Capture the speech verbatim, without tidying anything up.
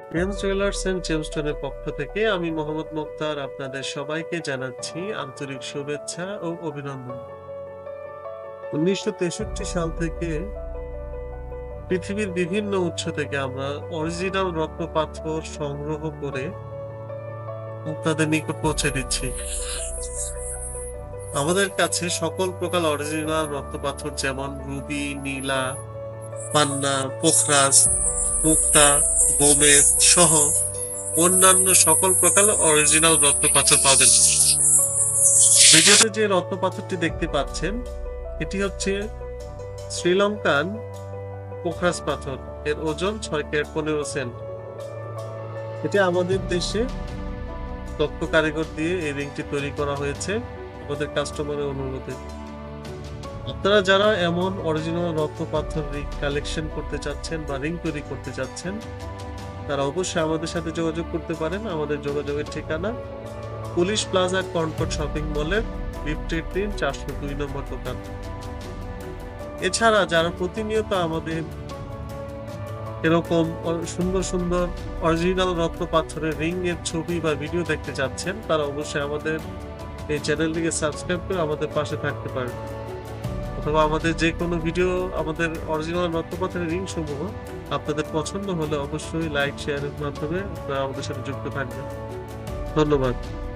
James jewellers and জেমস্টোনের পক্ষ থেকে আমি মোহাম্মদ মুক্তার আপনাদের সবাইকে জানাচ্ছি আন্তরিক শুভেচ্ছা ও অভিনন্দন। উনিশশো তেষট্টি সাল থেকে পৃথিবীর বিভিন্ন উৎস থেকে আমরা অরিজিনাল রত্ন পাথর সংগ্রহ করে আপনাদের নিকট পৌঁছে দিচ্ছি। আমাদের কাছে সকল প্রকার অরিজিনাল রত্ন পাথর যেমন রুবি, নীলা, পান্না, পোখরাজ, মুক্তা, গোমেদ সহ অন্যান্য সকল প্রকার অরিজিনাল রত্ন পাথর পাবেন। ভিডিওতে যে রত্ন পাথরটি দেখতে পাচ্ছেন এটি হচ্ছে শ্রীলঙ্কান পোখরাজ পাথর। এর ওজন ছয় ক্যারেট পনেরো সেন্ট। এটি আমাদের দেশে দক্ষ কারিগর দিয়ে এই রিংটি তৈরি করা হয়েছে আমাদের কাস্টমারের অনুরোধে। আপনারা যারা এমন অরিজিনাল রত্ন পাথর রিং কালেকশন করতে চাচ্ছেন বা রিং তৈরি করতে চাচ্ছেন তারা অবশ্যই আমাদের সাথে যোগাযোগ করতে পারেন। আমাদের যোগাযোগের ঠিকানা পুলিশ প্লাজা কনকর্ড শপিং মলের লিফটের তিন চারশো দুই নম্বর দোকান। এছাড়া যারা প্রতিনিয়ত আমাদের এরকম সুন্দর সুন্দর অরিজিনাল রত্ন পাথরের রিং এর ছবি বা ভিডিও দেখতে চাচ্ছেন তারা অবশ্যই আমাদের এই চ্যানেলটিকে সাবস্ক্রাইব করে আমাদের পাশে থাকতে পারেন, অথবা আমাদের যে কোনো ভিডিও আমাদের অরিজিনাল রত্ন পাথরের রিং সমূহ আপনাদের পছন্দ হলে অবশ্যই লাইক শেয়ারের মাধ্যমে আপনারা আমাদের সাথে যুক্ত থাকবেন। ধন্যবাদ।